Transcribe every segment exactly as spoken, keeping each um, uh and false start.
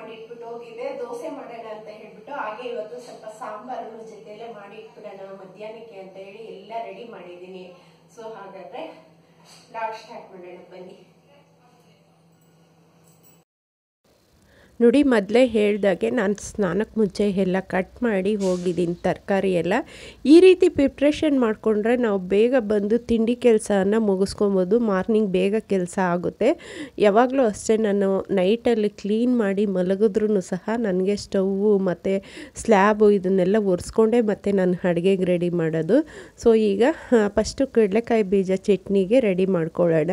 ಮಾಡಿ ಇಟ್ಬಿಟ್ಟು ಹೋಗಿದ್ದೆ. ದೋಸೆ ಮಾಡೋಣ ಅಂತ ಹೇಳ್ಬಿಟ್ಟು ಹಾಗೆ ಇವತ್ತು ಸ್ವಲ್ಪ ಸಾಂಬಾರನ್ನು ಜೊತೆಲೆ ಮಾಡಿ ಇಟ್ಬಿಡೋಣ ಮಧ್ಯಾಹ್ನಕ್ಕೆ ಅಂತ ಹೇಳಿ ಎಲ್ಲ ರೆಡಿ ಮಾಡಿದ್ದೀನಿ. ಸೊ ಹಾಗಾದ್ರೆ ಬ್ಲಾಗ್ ಸ್ಟಾರ್ಟ್ ಮಾಡೋಣ ಬನ್ನಿ. ನೋಡಿ, ಮೊದಲೇ ಹೇಳ್ದಾಗೆ ನಾನು ಸ್ನಾನಕ್ಕೆ ಮುಂಚೆ ಎಲ್ಲ ಕಟ್ ಮಾಡಿ ಹೋಗಿದ್ದೀನಿ ತರಕಾರಿ ಎಲ್ಲ. ಈ ರೀತಿ ಪ್ರಿಪ್ರೇಷನ್ ಮಾಡಿಕೊಂಡ್ರೆ ನಾವು ಬೇಗ ಬಂದು ತಿಂಡಿ ಕೆಲಸನ ಮುಗಿಸ್ಕೊಬೋದು. ಮಾರ್ನಿಂಗ್ ಬೇಗ ಕೆಲಸ ಆಗುತ್ತೆ. ಯಾವಾಗಲೂ ಅಷ್ಟೇ, ನಾನು ನೈಟಲ್ಲಿ ಕ್ಲೀನ್ ಮಾಡಿ ಮಲಗಿದ್ರೂ ಸಹ ನನಗೆ ಸ್ಟವ್ವು ಮತ್ತು ಸ್ಲ್ಯಾಬು ಇದನ್ನೆಲ್ಲ ಒರೆಸ್ಕೊಂಡೇ ಮತ್ತು ನಾನು ಅಡುಗೆಗೆ ರೆಡಿ ಮಾಡೋದು. ಸೊ ಈಗ ಫಸ್ಟು ಕಡಲೆಕಾಯಿ ಬೀಜ ಚಟ್ನಿಗೆ ರೆಡಿ ಮಾಡ್ಕೊಳ್ಳೋಣ.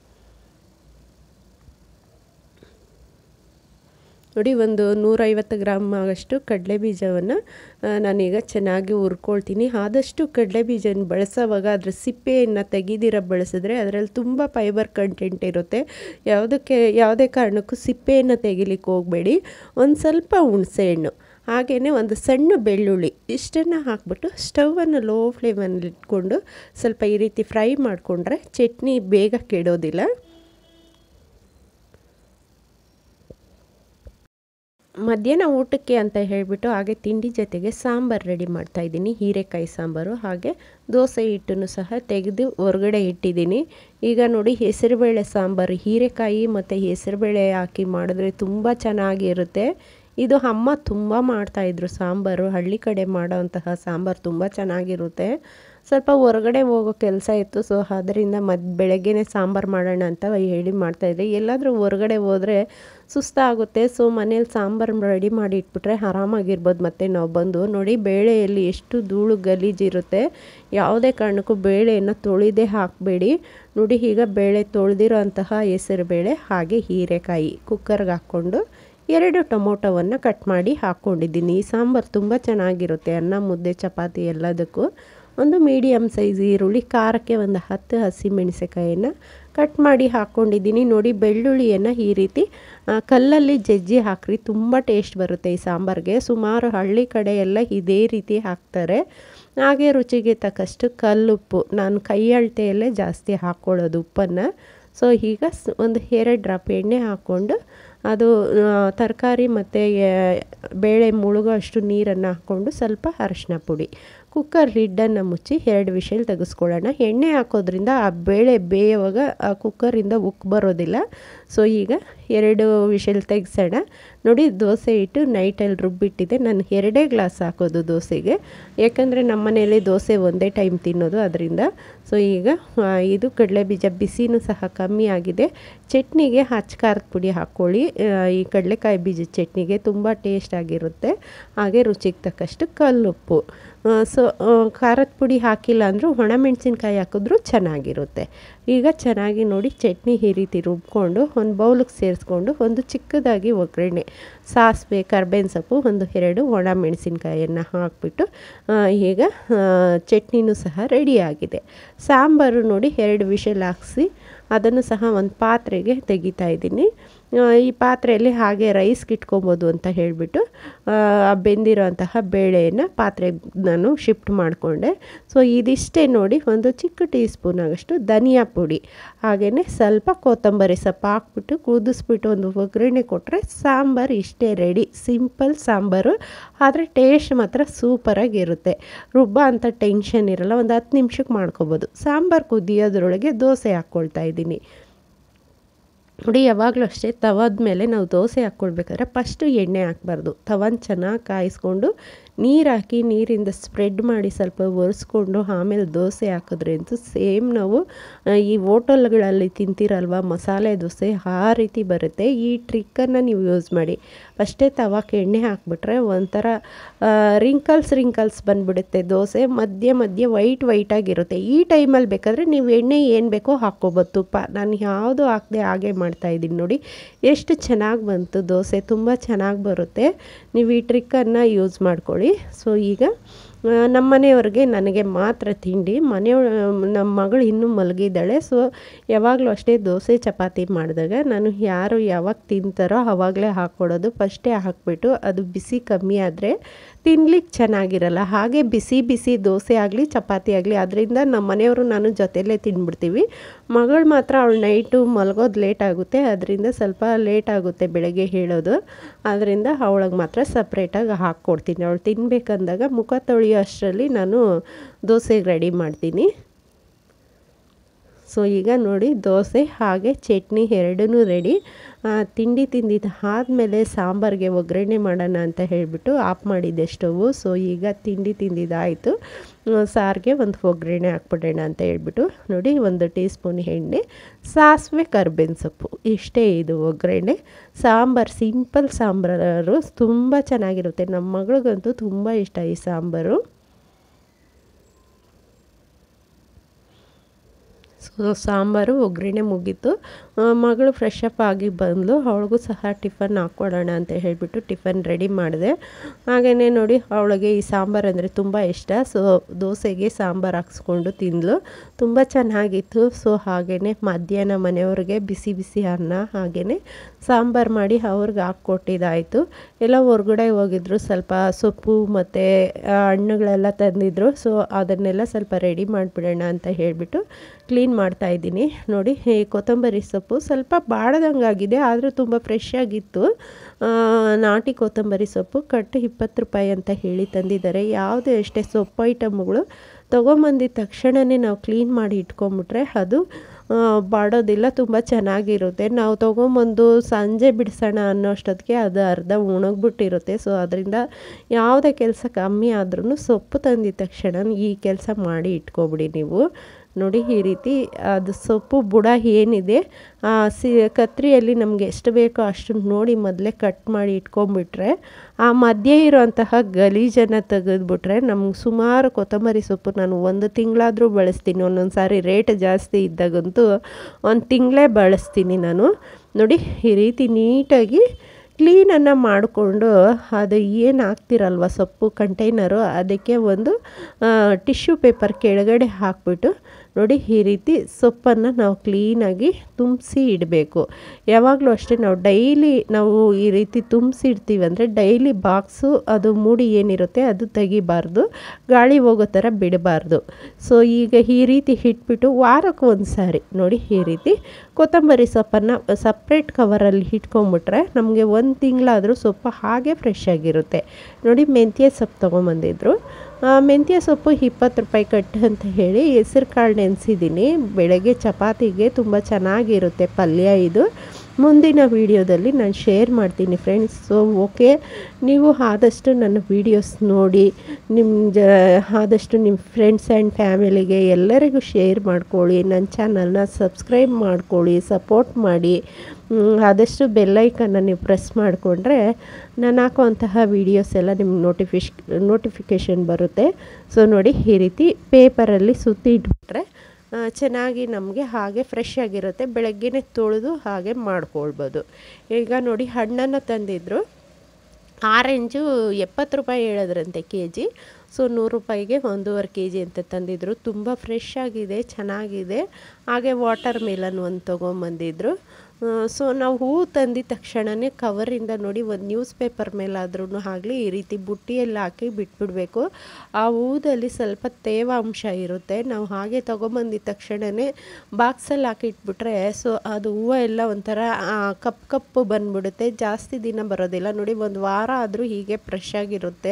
ನೋಡಿ, ಒಂದು ನೂರೈವತ್ತು ಗ್ರಾಮ್ ಆಗಷ್ಟು ಕಡಲೆ ಬೀಜವನ್ನು ನಾನೀಗ ಚೆನ್ನಾಗಿ ಹುರ್ಕೊಳ್ತೀನಿ. ಆದಷ್ಟು ಕಡಲೆ ಬೀಜನ ಬಳಸೋವಾಗ ಅದರ ಸಿಪ್ಪೆಯನ್ನು ತೆಗೆದಿರ ಬಳಸಿದ್ರೆ ಅದರಲ್ಲಿ ತುಂಬ ಫೈಬರ್ ಕಂಟೆಂಟ್ ಇರುತ್ತೆ. ಯಾವುದಕ್ಕೆ ಯಾವುದೇ ಕಾರಣಕ್ಕೂ ಸಿಪ್ಪೆಯನ್ನು ತೆಗಿಲಿಕ್ಕೆ ಹೋಗಬೇಡಿ. ಒಂದು ಸ್ವಲ್ಪ ಹುಣಸೆಹಣ್ಣು, ಹಾಗೆಯೇ ಒಂದು ಸಣ್ಣ ಬೆಳ್ಳುಳ್ಳಿ ಇಷ್ಟನ್ನು ಹಾಕ್ಬಿಟ್ಟು ಸ್ಟವನ್ನು ಲೋ ಫ್ಲೇಮಲ್ಲಿ ಇಟ್ಕೊಂಡು ಸ್ವಲ್ಪ ಈ ರೀತಿ ಫ್ರೈ ಮಾಡಿಕೊಂಡ್ರೆ ಚಟ್ನಿ ಬೇಗ ಕೆಡೋದಿಲ್ಲ. ಮಧ್ಯಾಹ್ನ ಊಟಕ್ಕೆ ಅಂತ ಹೇಳಿಬಿಟ್ಟು ಹಾಗೆ ತಿಂಡಿ ಜೊತೆಗೆ ಸಾಂಬಾರು ರೆಡಿ ಮಾಡ್ತಾಯಿದ್ದೀನಿ. ಹೀರೆಕಾಯಿ ಸಾಂಬಾರು, ಹಾಗೆ ದೋಸೆ ಹಿಟ್ಟನ್ನು ಸಹ ತೆಗೆದು ಹೊರಗಡೆ ಇಟ್ಟಿದ್ದೀನಿ. ಈಗ ನೋಡಿ, ಹೆಸರುಬೇಳೆ ಸಾಂಬಾರು, ಹೀರೆಕಾಯಿ ಮತ್ತು ಹೆಸರುಬೇಳೆ ಹಾಕಿ ಮಾಡಿದ್ರೆ ತುಂಬ ಚೆನ್ನಾಗಿರುತ್ತೆ. ಇದು ಅಮ್ಮ ತುಂಬ ಮಾಡ್ತಾಯಿದ್ರು ಸಾಂಬಾರು. ಹಳ್ಳಿ ಕಡೆ ಮಾಡೋವಂತಹ ಸಾಂಬಾರು ತುಂಬ ಚೆನ್ನಾಗಿರುತ್ತೆ. ಸ್ವಲ್ಪ ಹೊರಗಡೆ ಹೋಗೋ ಕೆಲಸ ಇತ್ತು. ಸೊ ಅದರಿಂದ ಮದ್ ಬೆಳಗ್ಗೆನೇ ಸಾಂಬಾರು ಮಾಡೋಣ ಅಂತ ಹೇಳಿ ಮಾಡ್ತಾಯಿದ್ದೆ. ಎಲ್ಲಾದರೂ ಹೊರಗಡೆ ಹೋದರೆ ಸುಸ್ತಾಗುತ್ತೆ. ಸೊ ಮನೇಲಿ ಸಾಂಬಾರು ರೆಡಿ ಮಾಡಿ ಇಟ್ಬಿಟ್ರೆ ಆರಾಮಾಗಿರ್ಬೋದು. ಮತ್ತು ನಾವು ಬಂದು ನೋಡಿ, ಬೇಳೆಯಲ್ಲಿ ಎಷ್ಟು ಧೂಳು ಗಲೀಜಿರುತ್ತೆ. ಯಾವುದೇ ಕಾರಣಕ್ಕೂ ಬೇಳೆಯನ್ನು ತೊಳೆದೇ ಹಾಕಬೇಡಿ. ನೋಡಿ, ಈಗ ಬೇಳೆ ತೊಳೆದಿರೋ ಅಂತಹ ಹೆಸರು ಬೇಳೆ ಹಾಗೆ ಹೀರೆಕಾಯಿ ಕುಕ್ಕರ್ಗೆ ಹಾಕ್ಕೊಂಡು ಎರಡು ಟೊಮೊಟೊವನ್ನು ಕಟ್ ಮಾಡಿ ಹಾಕ್ಕೊಂಡಿದ್ದೀನಿ. ಈ ಸಾಂಬಾರು ತುಂಬ ಚೆನ್ನಾಗಿರುತ್ತೆ ಅನ್ನ ಮುದ್ದೆ ಚಪಾತಿ ಎಲ್ಲದಕ್ಕೂ. ಒಂದು ಮೀಡಿಯಮ್ ಸೈಜ್ ಈರುಳ್ಳಿ, ಖಾರಕ್ಕೆ ಒಂದು ಹತ್ತು ಹಸಿಮೆಣಸಿಕಾಯನ್ನು ಕಟ್ ಮಾಡಿ ಹಾಕ್ಕೊಂಡಿದ್ದೀನಿ. ನೋಡಿ, ಬೆಳ್ಳುಳ್ಳಿಯನ್ನು ಈ ರೀತಿ ಕಲ್ಲಲ್ಲಿ ಜಜ್ಜಿ ಹಾಕ್ರಿ, ತುಂಬ ಟೇಸ್ಟ್ ಬರುತ್ತೆ ಈ ಸಾಂಬಾರಿಗೆ. ಸುಮಾರು ಹಳ್ಳಿ ಕಡೆ ಎಲ್ಲ ಇದೇ ರೀತಿ ಹಾಕ್ತಾರೆ. ಹಾಗೆ ರುಚಿಗೆ ತಕ್ಕಷ್ಟು ಕಲ್ಲುಪ್ಪು, ನಾನು ಕೈ ಅಳತೆಯಲ್ಲೇ ಜಾಸ್ತಿ ಹಾಕ್ಕೊಳ್ಳೋದು ಉಪ್ಪನ್ನು. ಸೊ ಈಗ ಒಂದು ಎರಡು ಡ್ರಾಪ್ ಎಣ್ಣೆ ಹಾಕ್ಕೊಂಡು ಅದು ತರಕಾರಿ ಮತ್ತು ಬೇಳೆ ಮುಳುಗೋ ಅಷ್ಟು ನೀರನ್ನು ಹಾಕ್ಕೊಂಡು ಸ್ವಲ್ಪ ಅರಶಿನ ಪುಡಿ, ಕುಕ್ಕರ್ ಲಿಡ್ಡನ್ನು ಮುಚ್ಚಿ ಎರಡು ವಿಷಲ್ ತೆಗೆಸ್ಕೊಳ್ಳೋಣ. ಎಣ್ಣೆ ಹಾಕೋದ್ರಿಂದ ಆ ಬೇಳೆ ಬೇಯುವಾಗ ಆ ಕುಕ್ಕರಿಂದ ಉಕ್ಕು ಬರೋದಿಲ್ಲ. ಸೊ ಈಗ ಎರಡು ವಿಷಲ್ ತೆಗೆಸೋಣ. ನೋಡಿ, ದೋಸೆ ಹಿಟ್ಟು ನೈಟಲ್ಲಿ ರುಬ್ಬಿಟ್ಟಿದೆ. ನಾನು ಎರಡೇ ಗ್ಲಾಸ್ ಹಾಕೋದು ದೋಸೆಗೆ, ಯಾಕಂದರೆ ನಮ್ಮ ಮನೇಲಿ ದೋಸೆ ಒಂದೇ ಟೈಮ್ ತಿನ್ನೋದು ಅದರಿಂದ. ಸೊ ಈಗ ಇದು ಕಡಲೆ ಬೀಜ ಬಿಸಿನೂ ಸಹ ಕಮ್ಮಿ ಆಗಿದೆ. ಚಟ್ನಿಗೆ ಹಚ್ಚ ಖಾರದ ಪುಡಿ ಹಾಕ್ಕೊಳ್ಳಿ. ಈ ಕಡಲೆಕಾಯಿ ಬೀಜ ಚಟ್ನಿಗೆ ತುಂಬ ಟೇಸ್ಟ್ ಆಗಿರುತ್ತೆ. ಹಾಗೆ ರುಚಿಗೆ ತಕ್ಕಷ್ಟು ಕಲ್ಲುಪ್ಪು. ಸೊ ಖಾರದ ಪುಡಿ ಹಾಕಿಲ್ಲ ಅಂದರೂ ಒಣಮೆಣಸಿನ್ಕಾಯಿ ಹಾಕಿದ್ರೂ ಚೆನ್ನಾಗಿರುತ್ತೆ. ಈಗ ಚೆನ್ನಾಗಿ ನೋಡಿ, ಚಟ್ನಿ ಈ ರೀತಿ ರುಬ್ಕೊಂಡು ಒಂದು ಬೌಲಿಗೆ ಸೇರಿಸ್ಕೊಂಡು ಒಂದು ಚಿಕ್ಕದಾಗಿ ಒಗ್ಗರಣೆ, ಸಾಸಿವೆ, ಕರ್ಬೇವಿನ ಸೊಪ್ಪು, ಒಂದು ಎರಡು ಒಣ ಮೆಣಸಿನ್ಕಾಯಿಯನ್ನು ಹಾಕ್ಬಿಟ್ಟು ಈಗ ಚಟ್ನಿನೂ ಸಹ ರೆಡಿಯಾಗಿದೆ. ಸಾಂಬಾರು ನೋಡಿ, ಎರಡು ವಿಷಲ್ ಹಾಕಿಸಿ ಅದನ್ನು ಸಹ ಒಂದು ಪಾತ್ರೆಗೆ ತೆಗಿತಾ ಇದ್ದೀನಿ. ಈ ಪಾತ್ರೆಯಲ್ಲಿ ಹಾಗೆ ರೈಸ್ಗೆ ಇಟ್ಕೊಬೋದು ಅಂತ ಹೇಳಿಬಿಟ್ಟು ಬೆಂದಿರೋ ಅಂತಹ ಬೇಳೆಯನ್ನು ಪಾತ್ರೆಗೆ ನಾನು ಶಿಫ್ಟ್ ಮಾಡಿಕೊಂಡೆ. ಸೊ ಇದಿಷ್ಟೇ ನೋಡಿ, ಒಂದು ಚಿಕ್ಕ ಟೀ ಸ್ಪೂನ್ ಆಗಷ್ಟು ಧನಿಯಾ ಪುಡಿ, ಹಾಗೆಯೇ ಸ್ವಲ್ಪ ಕೊತ್ತಂಬರಿ ಸೊಪ್ಪು ಹಾಕ್ಬಿಟ್ಟು ಕುದಿಸ್ಬಿಟ್ಟು ಒಂದು ಒಗ್ಗರಣೆ ಕೊಟ್ಟರೆ ಸಾಂಬಾರು ಇಷ್ಟೇ ರೆಡಿ. ಸಿಂಪಲ್ ಸಾಂಬಾರು, ಆದರೆ ಟೇಸ್ಟ್ ಮಾತ್ರ ಸೂಪರಾಗಿರುತ್ತೆ. ರುಬ್ಬ ಅಂತ ಟೆನ್ಷನ್ ಇರಲ್ಲ. ಒಂದು ಹತ್ತು ನಿಮಿಷಕ್ಕೆ ಮಾಡ್ಕೊಬೋದು. ಸಾಂಬಾರು ಕುದಿಯೋದ್ರೊಳಗೆ ದೋಸೆ ಹಾಕ್ಕೊಳ್ತಾ ಇದ್ದೀನಿ. ನೋಡಿ, ಯಾವಾಗಲೂ ಅಷ್ಟೇ ತವದ ಮೇಲೆ ನಾವು ದೋಸೆ ಹಾಕ್ಕೊಳ್ಬೇಕಾದ್ರೆ ಫಸ್ಟು ಎಣ್ಣೆ ಹಾಕಬಾರ್ದು. ತವನ ಚೆನ್ನಾಗಿ ಕಾಯಿಸ್ಕೊಂಡು ನೀರು ಹಾಕಿ ನೀರಿಂದ ಸ್ಪ್ರೆಡ್ ಮಾಡಿ ಸ್ವಲ್ಪ ಒರೆಸ್ಕೊಂಡು ಆಮೇಲೆ ದೋಸೆ ಹಾಕಿದ್ರೆ ಅಂತೂ ಸೇಮ್ ನಾವು ಈ ಹೋಟೆಲ್ಗಳಲ್ಲಿ ತಿಂತೀರಲ್ವ ಮಸಾಲೆ ದೋಸೆ, ಆ ರೀತಿ ಬರುತ್ತೆ. ಈ ಟ್ರಿಕ್ಕನ್ನು ನೀವು ಯೂಸ್ ಮಾಡಿ. ಫಸ್ಟೇ ತವಕ್ಕೆ ಎಣ್ಣೆ ಹಾಕಿಬಿಟ್ರೆ ಒಂಥರ ರಿಂಕಲ್ಸ್ ರಿಂಕಲ್ಸ್ ಬಂದುಬಿಡುತ್ತೆ ದೋಸೆ. ಮಧ್ಯೆ ಮಧ್ಯೆ ವೈಟ್ ವೈಟಾಗಿರುತ್ತೆ. ಈ ಟೈಮಲ್ಲಿ ಬೇಕಾದರೆ ನೀವು ಎಣ್ಣೆ ಏನು ಬೇಕೋ ಹಾಕ್ಕೊಬೋದು. ತುಪ್ಪ ನಾನು ಯಾವುದು ಹಾಕದೆ ಹಾಗೆ ಮಾಡ್ತಾಯಿದ್ದೀನಿ. ನೋಡಿ ಎಷ್ಟು ಚೆನ್ನಾಗಿ ಬಂತು ದೋಸೆ, ತುಂಬ ಚೆನ್ನಾಗಿ ಬರುತ್ತೆ. ನೀವು ಈ ಟ್ರಿಕ್ಕನ್ನು ಯೂಸ್ ಮಾಡ್ಕೊಳ್ಳಿ. ಸೊ ಈಗ ನಮ್ಮ ಮನೆಯವ್ರಿಗೆ ನನಗೆ ಮಾತ್ರ ತಿಂಡಿ. ಮನೆಯವ ನಮ್ಮ ಮಗಳು ಇನ್ನೂ ಮಲಗಿದ್ದಾಳೆ. ಸೊ ಯಾವಾಗಲೂ ಅಷ್ಟೇ ದೋಸೆ ಚಪಾತಿ ಮಾಡಿದಾಗ ನಾನು ಯಾರು ಯಾವಾಗ ತಿಂತಾರೋ ಆವಾಗಲೇ ಹಾಕ್ಕೊಡೋದು. ಫಸ್ಟೇ ಹಾಕಿಬಿಟ್ಟು ಅದು ಬಿಸಿ ಕಮ್ಮಿ ಆದರೆ ತಿನ್ಲಿಕ್ಕೆ ಚೆನ್ನಾಗಿರಲ್ಲ. ಹಾಗೆ ಬಿಸಿ ಬಿಸಿ ದೋಸೆ ಆಗಲಿ ಚಪಾತಿ ಆಗಲಿ ಅದರಿಂದ ನಮ್ಮ ಮನೆಯವರು ನಾನು ಜೊತೆಯಲ್ಲೇ ತಿಂದ್ಬಿಡ್ತೀವಿ. ಮಗಳು ಮಾತ್ರ ಅವಳು ನೈಟು ಮಲಗೋದು ಲೇಟ್ ಆಗುತ್ತೆ, ಅದರಿಂದ ಸ್ವಲ್ಪ ಲೇಟ್ ಆಗುತ್ತೆ ಬೆಳಗ್ಗೆ ಹೇಳೋದು. ಆದ್ದರಿಂದ ಅವಳಿಗೆ ಮಾತ್ರ ಸಪ್ರೇಟಾಗಿ ಹಾಕ್ಕೊಡ್ತೀನಿ. ಅವಳು ತಿನ್ನಬೇಕಂದಾಗ ಮುಖ ತೊಳೆಯೋ ಅಷ್ಟರಲ್ಲಿ ನಾನು ದೋಸೆಗೆ ರೆಡಿ ಮಾಡ್ತೀನಿ. ಸೊ ಈಗ ನೋಡಿ ದೋಸೆ ಹಾಗೆ ಚಟ್ನಿ ಎರಡೂ ರೆಡಿ. ತಿಂಡಿ ತಿಂದಿದ್ದು ಆದಮೇಲೆ ಸಾಂಬಾರಿಗೆ ಒಗ್ಗರಣೆ ಮಾಡೋಣ ಅಂತ ಹೇಳಿಬಿಟ್ಟು ಆಫ್ ಮಾಡಿದ್ದೆ ಸ್ಟೌವು. ಸೊ ಈಗ ತಿಂಡಿ ತಿಂದಿದ್ದಾಯಿತು, ಸಾರಿಗೆ ಒಂದು ಒಗ್ಗರಣೆ ಹಾಕ್ಬಿಡೋಣ ಅಂತ ಹೇಳ್ಬಿಟ್ಟು ನೋಡಿ ಒಂದು ಟೀ ಸ್ಪೂನ್ ಎಣ್ಣೆ, ಸಾಸಿವೆ, ಕರ್ಬೇವಿನ ಸೊಪ್ಪು, ಇಷ್ಟೇ ಇದು ಒಗ್ಗರಣೆ. ಸಾಂಬಾರು ಸಿಂಪಲ್ ಸಾಂಬಾರು ತುಂಬ ಚೆನ್ನಾಗಿರುತ್ತೆ. ನಮ್ಮ ಮಗಳಿಗಂತೂ ತುಂಬ ಇಷ್ಟ ಈ ಸಾಂಬಾರು. ಸೊ ಸಾಂಬಾರು ಒಗ್ಗರಣೆ ಮುಗೀತು. ಮಗಳು ಫ್ರೆಶ್ ಅಪ್ ಆಗಿ ಬಂದಳು, ಅವಳಿಗೂ ಸಹ ಟಿಫನ್ ಹಾಕ್ಕೊಡೋಣ ಅಂತ ಹೇಳಿಬಿಟ್ಟು ಟಿಫನ್ ರೆಡಿ ಮಾಡಿದೆ. ಹಾಗೆಯೇ ನೋಡಿ ಅವಳಿಗೆ ಈ ಸಾಂಬಾರು ಅಂದರೆ ತುಂಬ ಇಷ್ಟ. ಸೊ ದೋಸೆಗೆ ಸಾಂಬಾರು ಹಾಕ್ಸ್ಕೊಂಡು ತಿಂದಳು, ತುಂಬ ಚೆನ್ನಾಗಿತ್ತು. ಸೊ ಹಾಗೆಯೇ ಮಧ್ಯಾಹ್ನ ಮನೆಯವ್ರಿಗೆ ಬಿಸಿ ಬಿಸಿ ಅನ್ನ ಹಾಗೆಯೇ ಸಾಂಬಾರು ಮಾಡಿ ಅವ್ರಿಗೆ ಹಾಕ್ಕೊಟ್ಟಿದ್ದಾಯಿತು. ಎಲ್ಲ ಹೊರ್ಗಡೆ ಹೋಗಿದ್ರು, ಸ್ವಲ್ಪ ಸೊಪ್ಪು ಮತ್ತು ಹಣ್ಣುಗಳೆಲ್ಲ ತಂದಿದ್ರು. ಸೊ ಅದನ್ನೆಲ್ಲ ಸ್ವಲ್ಪ ರೆಡಿ ಮಾಡಿಬಿಡೋಣ ಅಂತ ಹೇಳಿಬಿಟ್ಟು ಕ್ಲೀನ್ ಮಾಡ್ತಾಯಿದ್ದೀನಿ. ನೋಡಿ ಈ ಕೊತ್ತಂಬರಿ ಸೊಪ್ಪು ಸ್ವಲ್ಪ ಬಾಡ್ದಂಗಾಗಿದೆ, ಆದರೂ ತುಂಬ ಫ್ರೆಶ್ ಆಗಿತ್ತು. ನಾಟಿ ಕೊತ್ತಂಬರಿ ಸೊಪ್ಪು ಕಟ್ಟು ಇಪ್ಪತ್ತು ರೂಪಾಯಿ ಅಂತ ಹೇಳಿ ತಂದಿದ್ದಾರೆ. ಯಾವುದೇ ಅಷ್ಟೇ ಸೊಪ್ಪು ಐಟಮ್ಗಳು ತೊಗೊಂಬಂದಿದ ತಕ್ಷಣವೇ ನಾವು ಕ್ಲೀನ್ ಮಾಡಿ ಇಟ್ಕೊಂಬಿಟ್ರೆ ಅದು ಬಾಡೋದಿಲ್ಲ, ತುಂಬ ಚೆನ್ನಾಗಿರುತ್ತೆ. ನಾವು ತೊಗೊಂಬಂದು ಸಂಜೆ ಬಿಡಿಸೋಣ ಅನ್ನೋ ಅಷ್ಟೊತ್ತಿಗೆ ಅದು ಅರ್ಧ ಉಣಗ್ಬಿಟ್ಟಿರುತ್ತೆ. ಸೊ ಅದರಿಂದ ಯಾವುದೇ ಕೆಲಸ ಕಮ್ಮಿ ಆದ್ರೂ ಸೊಪ್ಪು ತಂದಿದ ತಕ್ಷಣ ಈ ಕೆಲಸ ಮಾಡಿ ಇಟ್ಕೊಬಿಡಿ ನೀವು. ನೋಡಿ ಈ ರೀತಿ ಅದು ಸೊಪ್ಪು ಬುಡ ಏನಿದೆ ಸಿ ಕತ್ರಿಯಲ್ಲಿ ನಮಗೆ ಎಷ್ಟು ಬೇಕೋ ಅಷ್ಟು ನೋಡಿ ಮೊದಲೇ ಕಟ್ ಮಾಡಿ ಇಟ್ಕೊಂಡ್ಬಿಟ್ರೆ ಆ ಮಧ್ಯೆ ಇರೋಂತಹ ಗಲೀಜನ್ನು ತೆಗೆದುಬಿಟ್ರೆ ನಮ್ಗೆ ಸುಮಾರು ಕೊತ್ತಂಬರಿ ಸೊಪ್ಪು ನಾನು ಒಂದು ತಿಂಗಳಾದರೂ ಬಳಸ್ತೀನಿ. ಒಂದೊಂದು ಸಾರಿ ರೇಟ್ ಜಾಸ್ತಿ ಇದ್ದಾಗಂತೂ ಒಂದು ತಿಂಗಳೇ ಬಳಸ್ತೀನಿ ನಾನು. ನೋಡಿ ಈ ರೀತಿ ನೀಟಾಗಿ ಕ್ಲೀನನ್ನು ಮಾಡಿಕೊಂಡು ಅದು ಏನು ಹಾಕ್ತಿರಲ್ವ ಸೊಪ್ಪು ಕಂಟೈನರು ಅದಕ್ಕೆ ಒಂದು ಟಿಶ್ಯೂ ಪೇಪರ್ ಕೆಳಗಡೆ ಹಾಕ್ಬಿಟ್ಟು ನೋಡಿ ಈ ರೀತಿ ಸೊಪ್ಪನ್ನು ನಾವು ಕ್ಲೀನಾಗಿ ತುಂಬಿಸಿ ಇಡಬೇಕು. ಯಾವಾಗಲೂ ಅಷ್ಟೇ ನಾವು ಡೈಲಿ ನಾವು ಈ ರೀತಿ ತುಂಬಿಸಿ ಇಡ್ತೀವಿ ಅಂದರೆ ಡೈಲಿ ಬಾಕ್ಸು ಅದು ಮೂಡಿ ಏನಿರುತ್ತೆ ಅದು ತೆಗಿಬಾರ್ದು, ಗಾಳಿ ಹೋಗೋ ಥರ ಬಿಡಬಾರ್ದು. ಸೊ ಈಗ ಈ ರೀತಿ ಇಟ್ಬಿಟ್ಟು ವಾರಕ್ಕೆ ಒಂದು ಸಾರಿ ನೋಡಿ ಈ ರೀತಿ ಕೊತ್ತಂಬರಿ ಸೊಪ್ಪನ್ನು ಸಪ್ರೇಟ್ ಕವರಲ್ಲಿ ಇಟ್ಕೊಂಬಿಟ್ರೆ ನಮಗೆ ಒಂದು ತಿಂಗಳಾದರೂ ಸೊಪ್ಪು ಹಾಗೆ ಫ್ರೆಶ್ ಆಗಿರುತ್ತೆ. ನೋಡಿ ಮೆಂತ್ಯ ಸೊಪ್ಪು ತೊಗೊಂಬಂದಿದ್ರು, ಮೆಂತ್ಯ ಸೊಪ್ಪು ಇಪ್ಪತ್ತು ರೂಪಾಯಿ ಕಟ್ಟು ಅಂತ ಹೇಳಿ ಹೆಸರು ಕಾಳು ನೆನೆಸಿದ್ದೀನಿ. ಬೆಳಗ್ಗೆ ಚಪಾತಿಗೆ ತುಂಬ ಚೆನ್ನಾಗಿರುತ್ತೆ ಪಲ್ಯ ಇದು. ಮುಂದಿನ ವೀಡಿಯೋದಲ್ಲಿ ನಾನು ಶೇರ್ ಮಾಡ್ತೀನಿ ಫ್ರೆಂಡ್ಸ್. ಸೊ ಓಕೆ, ನೀವು ಆದಷ್ಟು ನನ್ನ ವೀಡಿಯೋಸ್ ನೋಡಿ ನಿಮ್ಮ ಜ ಆದಷ್ಟು ನಿಮ್ಮ ಫ್ರೆಂಡ್ಸ್ ಆ್ಯಂಡ್ ಫ್ಯಾಮಿಲಿಗೆ ಎಲ್ಲರಿಗೂ ಶೇರ್ ಮಾಡ್ಕೊಳ್ಳಿ. ನನ್ನ ಚಾನಲ್ನ ಸಬ್ಸ್ಕ್ರೈಬ್ ಮಾಡ್ಕೊಳ್ಳಿ, ಸಪೋರ್ಟ್ ಮಾಡಿ. ಆದಷ್ಟು ಬೆಲ್ಲೈಕನ್ನು ನೀವು ಪ್ರೆಸ್ ಮಾಡಿಕೊಂಡ್ರೆ ನಾನು ಹಾಕುವಂತಹ ವೀಡಿಯೋಸ್ ಎಲ್ಲ ನಿಮ್ಗೆ ನೋಟಿಫಿಶ್ ನೋಟಿಫಿಕೇಷನ್ ಬರುತ್ತೆ. ಸೊ ನೋಡಿ ಈ ರೀತಿ ಪೇಪರಲ್ಲಿ ಸುತ್ತಿ ಇಟ್ಬಿಟ್ರೆ ಚೆನ್ನಾಗಿ ನಮಗೆ ಹಾಗೆ ಫ್ರೆಶ್ ಆಗಿರುತ್ತೆ. ಬೆಳಗ್ಗೆನೇ ತೊಳೆದು ಹಾಗೆ ಮಾಡ್ಕೊಳ್ಬೋದು. ಈಗ ನೋಡಿ ಹಣ್ಣನ್ನು ತಂದಿದ್ರು, ಆರೆಂಜು ಎಪ್ಪತ್ತು ರೂಪಾಯಿ ಹೇಳಿದ್ರಂತೆ ಕೆ ಜಿ. ಸೊ ನೂರು ರೂಪಾಯಿಗೆ ಒಂದೂವರೆ ಕೆ ಜಿ ಅಂತ ತಂದಿದ್ರು. ತುಂಬ ಫ್ರೆಶ್ ಆಗಿದೆ, ಚೆನ್ನಾಗಿದೆ. ಹಾಗೆ ವಾಟರ್ ಮೆಲನ್ ಒಂದು ತೊಗೊಂಬಂದಿದ್ರು. ಸೊ ನಾವು ಹೂವು ತಂದಿದ ತಕ್ಷಣವೇ ಕವರಿಂದ ನೋಡಿ ಒಂದು ನ್ಯೂಸ್ ಪೇಪರ್ ಮೇಲಾದ್ರೂ ಆಗಲಿ ಈ ರೀತಿ ಬುಟ್ಟಿಯಲ್ಲಿ ಹಾಕಿ ಬಿಟ್ಬಿಡಬೇಕು. ಆ ಹೂದಲ್ಲಿ ಸ್ವಲ್ಪ ತೇವಾಂಶ ಇರುತ್ತೆ. ನಾವು ಹಾಗೆ ತೊಗೊಂಬಂದಿದ ತಕ್ಷಣವೇ ಬಾಕ್ಸಲ್ಲಿ ಹಾಕಿ ಇಟ್ಬಿಟ್ರೆ ಸೊ ಅದು ಹೂವು ಎಲ್ಲ ಒಂಥರ ಕಪ್ಪು ಕಪ್ಪು ಬಂದ್ಬಿಡುತ್ತೆ, ಜಾಸ್ತಿ ದಿನ ಬರೋದಿಲ್ಲ. ನೋಡಿ ಒಂದು ವಾರ ಆದರೂ ಹೀಗೆ ಫ್ರೆಶ್ ಆಗಿರುತ್ತೆ.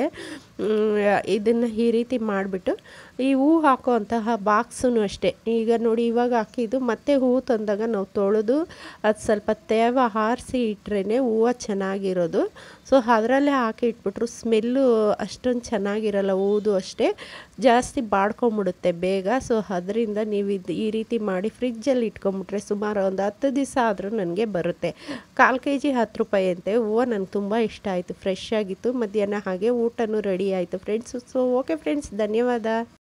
ಇದನ್ನು ಈ ರೀತಿ ಮಾಡಿಬಿಟ್ಟು ಈ ಹೂವು ಹಾಕುವಂತಹ ಬಾಕ್ಸೂ ಅಷ್ಟೇ. ಈಗ ನೋಡಿ ಇವಾಗ ಹಾಕಿದ್ದು ಮತ್ತೆ ಹೂವು ತಂದಾಗ ನಾವು ತೊಳೆದು ಅದು ಸ್ವಲ್ಪ ತೇವ ಹಾರಿಸಿ ಇಟ್ರೇ ಹೂವು ಚೆನ್ನಾಗಿರೋದು. ಸೊ ಅದರಲ್ಲೇ ಹಾಕಿ ಇಟ್ಬಿಟ್ರು ಸ್ಮೆಲ್ಲು ಅಷ್ಟೊಂದು ಚೆನ್ನಾಗಿರಲ್ಲ. ಹೂವುದು ಅಷ್ಟೇ ಜಾಸ್ತಿ ಬಾಡ್ಕೊಂಬಿಡುತ್ತೆ ಬೇಗ. ಸೊ ಅದರಿಂದ ನೀವು ಇದು ಈ ರೀತಿ ಮಾಡಿ ಫ್ರಿಜ್ಜಲ್ಲಿ ಇಟ್ಕೊಂಬಿಟ್ರೆ ಸುಮಾರು ಒಂದು ಹತ್ತು ದಿವಸ ಆದರೂ ನನಗೆ ಬರುತ್ತೆ. ಕಾಲು ಕೆ ಜಿ ಹತ್ತು ರೂಪಾಯಿ ಅಂತೆ. ಹೂವು ನನಗೆ ತುಂಬ ಇಷ್ಟ ಆಯಿತು, ಫ್ರೆಶ್ ಆಗಿತ್ತು. ಮಧ್ಯಾಹ್ನ ಹಾಗೆ ಊಟನೂ ರೆಡಿ ಆಯಿತು ಫ್ರೆಂಡ್ಸ್. ಸೊ ಓಕೆ ಫ್ರೆಂಡ್ಸ್, ಧನ್ಯವಾದ.